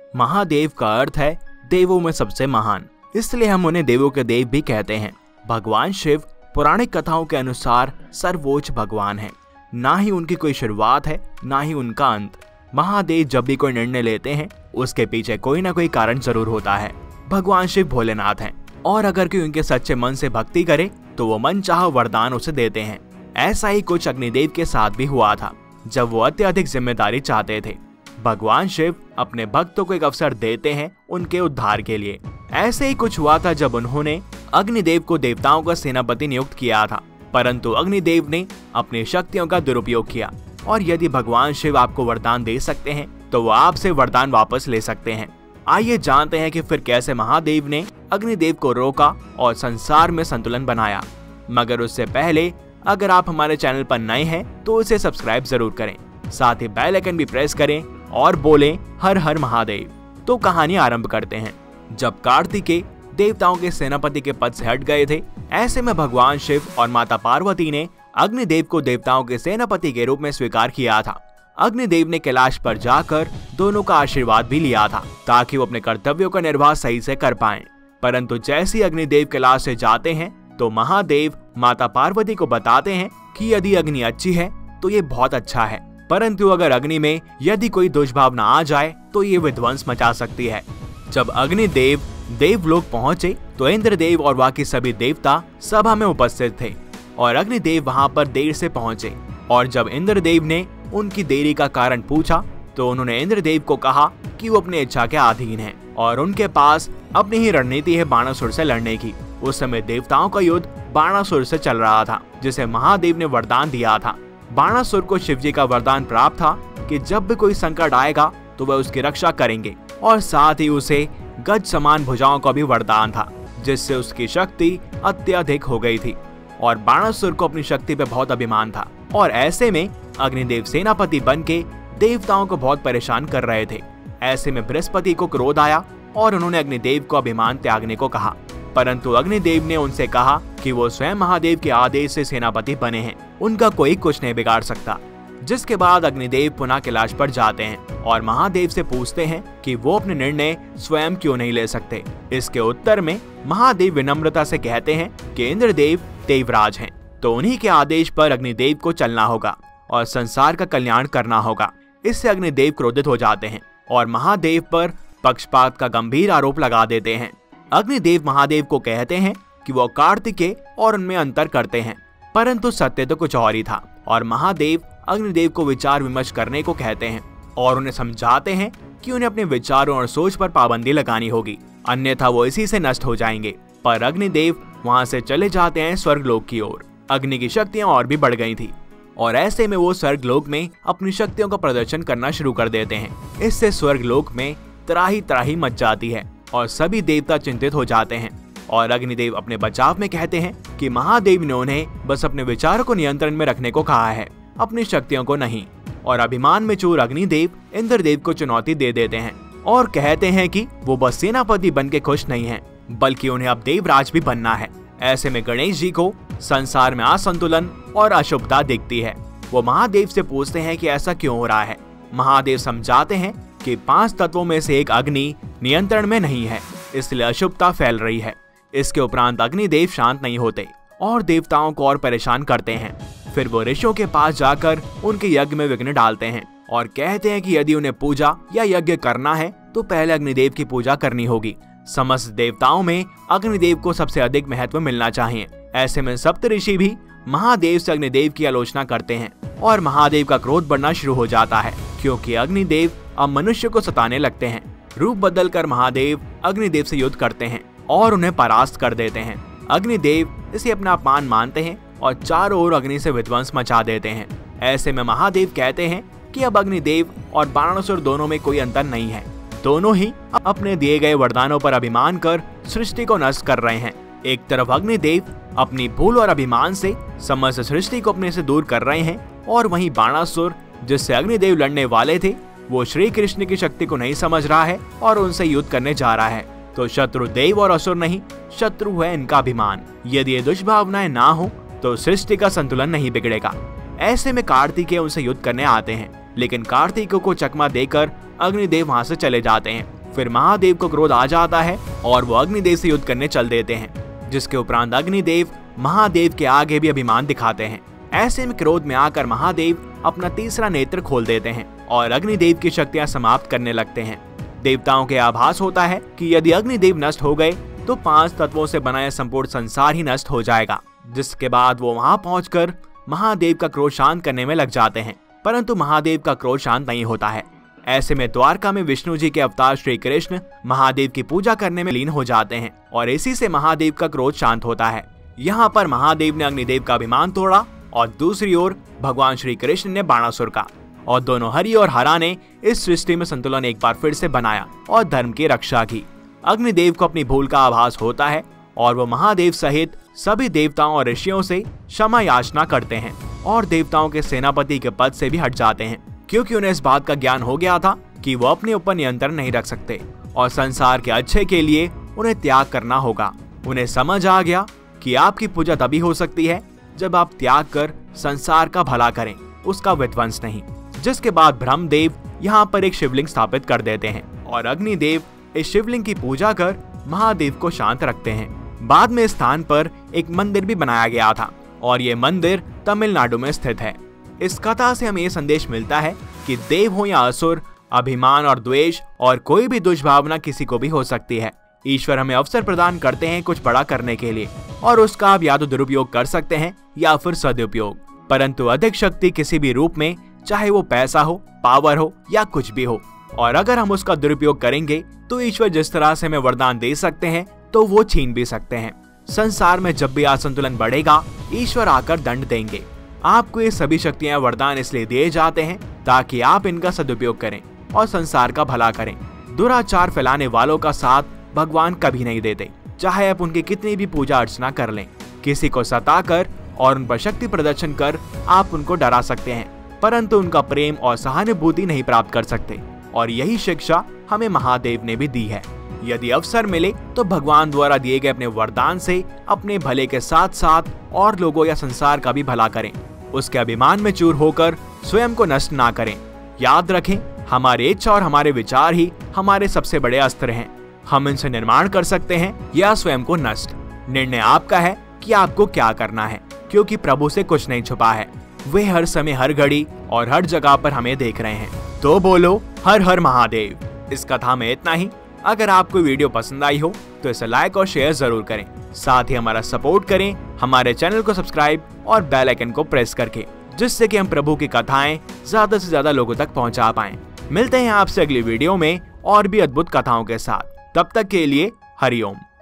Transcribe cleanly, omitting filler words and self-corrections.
महादेव का अर्थ है देवों में सबसे महान, इसलिए हम उन्हें देवों के देव भी कहते हैं। भगवान शिव पौराणिक कथाओं के अनुसार सर्वोच्च भगवान है। ना ही उनकी कोई शुरुआत है, ना ही उनका अंत। महादेव जब भी कोई निर्णय लेते हैं उसके पीछे कोई ना कोई कारण जरूर होता है। भगवान शिव भोलेनाथ हैं और अगर कोई उनके सच्चे मन से भक्ति करे तो वो मन चाह वरदान उसे देते हैं। ऐसा ही कुछ अग्निदेव के साथ भी हुआ था जब वो अत्यधिक जिम्मेदारी चाहते थे। भगवान शिव अपने भक्तों को एक अवसर देते हैं उनके उद्धार के लिए। ऐसे ही कुछ हुआ था जब उन्होंने अग्निदेव को देवताओं का सेनापति नियुक्त किया था, परंतु अग्निदेव ने अपनी शक्तियों का दुरुपयोग किया। और यदि भगवान शिव आपको वरदान दे सकते हैं तो वो आपसे वरदान वापस ले सकते हैं। आइए जानते हैं कि फिर कैसे महादेव ने अग्निदेव को रोका और संसार में संतुलन बनाया। मगर उससे पहले अगर आप हमारे चैनल पर नए हैं तो इसे सब्सक्राइब जरूर करें, साथ ही बेल आइकन भी प्रेस करें और बोलें हर हर महादेव। तो कहानी आरंभ करते हैं। जब कार्तिकेय देवताओं के सेनापति के पद से हट गए थे, ऐसे में भगवान शिव और माता पार्वती ने अग्निदेव को देवताओं के सेनापति के रूप में स्वीकार किया था। अग्निदेव ने कैलाश पर जाकर दोनों का आशीर्वाद भी लिया था ताकि वो अपने कर्तव्यों का निर्वाह सही से कर पाएं। परंतु जैसे ही अग्निदेव कैलाश से जाते हैं तो महादेव माता पार्वती को बताते हैं कि यदि अग्नि अच्छी है तो ये बहुत अच्छा है, परंतु अगर अग्नि में यदि कोई दुष्भावना आ जाए तो ये विध्वंस मचा सकती है। जब अग्निदेव देवलोक पहुंचे तो इंद्रदेव और बाकी सभी देवता सभा में उपस्थित थे और अग्निदेव वहां पर देर से पहुंचे। और जब इंद्रदेव ने उनकी देरी का कारण पूछा तो उन्होंने इंद्रदेव को कहा कि वो अपनी इच्छा के अधीन हैं और उनके पास अपनी ही रणनीति है बाणासुर से लड़ने की। उस समय देवताओं का युद्ध बाणासुर से चल रहा था, जिसे महादेव ने वरदान दिया था। बाणासुर को शिवजी का वरदान प्राप्त था कि जब भी कोई संकट आएगा तो वह उसकी रक्षा करेंगे, और साथ ही उसे गज समान भुजाओं का भी वरदान था, जिससे उसकी शक्ति अत्यधिक हो गई थी और बाणासुर को अपनी शक्ति पे बहुत अभिमान था। और ऐसे में अग्निदेव सेनापति बनके देवताओं को बहुत परेशान कर रहे थे। ऐसे में बृहस्पति को क्रोध आया और उन्होंने अग्निदेव को अभिमान त्यागने को कहा, परंतु अग्निदेव ने उनसे कहा कि वो स्वयं महादेव के आदेश से सेनापति बने हैं, उनका कोई कुछ नहीं बिगाड़ सकता। जिसके बाद अग्निदेव पुनः कैलाश पर जाते हैं और महादेव से पूछते हैं कि वो अपने निर्णय स्वयं क्यों नहीं ले सकते। इसके उत्तर में महादेव विनम्रता से कहते हैं कि इंद्रदेव देवराज हैं, तो उन्हीं के आदेश पर अग्निदेव को चलना होगा और संसार का कल्याण करना होगा। इससे अग्निदेव क्रोधित हो जाते हैं और महादेव पर पक्षपात का गंभीर आरोप लगा देते हैं। अग्निदेव महादेव को कहते हैं कि वो कार्तिकेय और उनमें अंतर करते हैं, परंतु सत्य तो कुछ और ही था। और महादेव अग्निदेव को विचार विमर्श करने को कहते हैं और उन्हें समझाते हैं कि उन्हें अपने विचारों और सोच पर पाबंदी लगानी होगी, अन्यथा वो इसी से नष्ट हो जाएंगे। पर अग्निदेव वहां से चले जाते हैं स्वर्गलोक की ओर। अग्नि की शक्तियां और भी बढ़ गई थी और ऐसे में वो स्वर्गलोक में अपनी शक्तियों का प्रदर्शन करना शुरू कर देते हैं। इससे स्वर्गलोक में त्राही त्राही मच जाती है और सभी देवता चिंतित हो जाते हैं। और अग्निदेव अपने बचाव में कहते हैं कि महादेव ने उन्हें बस अपने विचारों को नियंत्रण में रखने को कहा है, अपनी शक्तियों को नहीं। और अभिमान में चूर अग्निदेव इंद्रदेव को चुनौती दे देते हैं और कहते हैं कि वो बस सेनापति बन के खुश नहीं है, बल्कि उन्हें अब देवराज भी बनना है। ऐसे में गणेश जी को संसार में असंतुलन और अशुभता दिखती है। वो महादेव से पूछते हैं कि ऐसा क्यों हो रहा है। महादेव समझाते हैं कि 5 तत्वों में से एक अग्नि नियंत्रण में नहीं है, इसलिए अशुभता फैल रही है। इसके उपरांत अग्निदेव शांत नहीं होते और देवताओं को और परेशान करते हैं। फिर वो ऋषियों के पास जाकर उनके यज्ञ में विघ्न डालते हैं और कहते हैं कि यदि उन्हें पूजा या यज्ञ करना है तो पहले अग्निदेव की पूजा करनी होगी। समस्त देवताओं में अग्निदेव को सबसे अधिक महत्व मिलना चाहिए। ऐसे में सप्तऋषि भी महादेव से अग्निदेव की आलोचना करते हैं और महादेव का क्रोध बढ़ना शुरू हो जाता है, क्योंकि अग्निदेव अब मनुष्य को सताने लगते हैं। रूप बदलकर महादेव अग्निदेव से युद्ध करते हैं और उन्हें परास्त कर देते हैं। अग्निदेव इसे अपना अपमान मानते हैं और चारों ओर अग्नि से विध्वंस मचा देते हैं। ऐसे में महादेव कहते हैं कि अब अग्निदेव और बाणासुर दोनों में कोई अंतर नहीं है, दोनों ही अपने दिए गए वरदानों पर अभिमान कर सृष्टि को नष्ट कर रहे हैं। एक तरफ अग्निदेव अपनी भूल और अभिमान से समस्त सृष्टि को अपने से दूर कर रहे हैं और वहीं बाणासुर, जिससे अग्निदेव लड़ने वाले थे, वो श्री कृष्ण की शक्ति को नहीं समझ रहा है और उनसे युद्ध करने जा रहा है। तो शत्रु देव और असुर नहीं, शत्रु है इनका अभिमान। यदि ये दुष्भावनाएं ना हो तो सृष्टि का संतुलन नहीं बिगड़ेगा। ऐसे में कार्तिकेय उनसे युद्ध करने आते हैं, लेकिन कार्तिकेय को चकमा देकर अग्निदेव वहां से चले जाते हैं फिर महादेव को क्रोध आ जाता है और वो अग्निदेव से युद्ध करने चल देते हैं, जिसके उपरांत अग्निदेव महादेव के आगे भी अभिमान दिखाते हैं। ऐसे में क्रोध में आकर महादेव अपना तीसरा नेत्र खोल देते हैं और अग्निदेव की शक्तियां समाप्त करने लगते हैं। देवताओं के आभास होता है कि यदि अग्निदेव नष्ट हो गए तो 5 तत्वों से बना यह संपूर्ण संसार ही नष्ट हो जाएगा। जिसके बाद वो वहां पहुंचकर महादेव का क्रोध शांत करने में लग जाते हैं, परंतु महादेव का क्रोध शांत नहीं होता है। ऐसे में द्वारका में विष्णु जी के अवतार श्री कृष्ण महादेव की पूजा करने में लीन हो जाते हैं और इसी से महादेव का क्रोध शांत होता है। यहाँ पर महादेव ने अग्निदेव का अभिमान तोड़ा और दूसरी ओर भगवान श्री कृष्ण ने बाणासुर का, और दोनों हरि और हरा ने इस सृष्टि में संतुलन एक बार फिर से बनाया और धर्म की रक्षा की। अग्निदेव को अपनी भूल का आभास होता है और वो महादेव सहित सभी देवताओं और ऋषियों से क्षमा याचना करते हैं और देवताओं के सेनापति के पद से भी हट जाते हैं, क्योंकि उन्हें इस बात का ज्ञान हो गया था कि वो अपने ऊपर नियंत्रण नहीं रख सकते और संसार के अच्छे के लिए उन्हें त्याग करना होगा। उन्हें समझ आ गया कि आपकी पूजा तभी हो सकती है जब आप त्याग कर संसार का भला करें, उसका विध्वंस नहीं। जिसके बाद ब्रह्मदेव यहाँ पर एक शिवलिंग स्थापित कर देते हैं और अग्निदेव इस शिवलिंग की पूजा कर महादेव को शांत रखते हैं। बाद में इस स्थान पर एक मंदिर भी बनाया गया था और ये मंदिर तमिलनाडु में स्थित है। इस कथा से हमें ये संदेश मिलता है कि देव हो या असुर, अभिमान और द्वेष और कोई भी दुष्भावना किसी को भी हो सकती है। ईश्वर हमें अवसर प्रदान करते हैं कुछ बड़ा करने के लिए और उसका आप या तो दुरुपयोग कर सकते हैं या फिर सदुपयोग, परंतु अधिक शक्ति किसी भी रूप में, चाहे वो पैसा हो, पावर हो या कुछ भी हो, और अगर हम उसका दुरुपयोग करेंगे तो ईश्वर जिस तरह से हमें वरदान दे सकते हैं तो वो छीन भी सकते हैं। संसार में जब भी असंतुलन बढ़ेगा ईश्वर आकर दंड देंगे। आपको ये सभी शक्तियां वरदान इसलिए दिए जाते हैं ताकि आप इनका सदुपयोग करें और संसार का भला करें। दुराचार फैलाने वालों का साथ भगवान कभी नहीं देते, चाहे आप उनकी कितनी भी पूजा अर्चना कर लें। किसी को सताकर और उन पर शक्ति प्रदर्शन कर आप उनको डरा सकते हैं, परंतु उनका प्रेम और सहानुभूति नहीं प्राप्त कर सकते, और यही शिक्षा हमें महादेव ने भी दी है। यदि अवसर मिले तो भगवान द्वारा दिए गए अपने वरदान से अपने भले के साथ साथ और लोगों या संसार का भी भला करें। उसके अभिमान में चूर होकर स्वयं को नष्ट ना करें। याद रखें, हमारे इच्छा और हमारे विचार ही हमारे सबसे बड़े अस्त्र हैं। हम इनसे निर्माण कर सकते हैं या स्वयं को नष्ट। निर्णय आपका है कि आपको क्या करना है, क्योंकि प्रभु से कुछ नहीं छुपा है। वे हर समय, हर घड़ी और हर जगह पर हमें देख रहे हैं। तो बोलो हर हर महादेव। इस कथा में इतना ही। अगर आपको वीडियो पसंद आई हो तो इसे लाइक और शेयर जरूर करें। साथ ही हमारा सपोर्ट करें हमारे चैनल को सब्सक्राइब और बेल आइकन को प्रेस करके, जिससे कि हम प्रभु की कथाएं ज्यादा से ज्यादा लोगों तक पहुंचा पाएं। मिलते हैं आपसे अगली वीडियो में और भी अद्भुत कथाओं के साथ। तब तक के लिए हरिओम।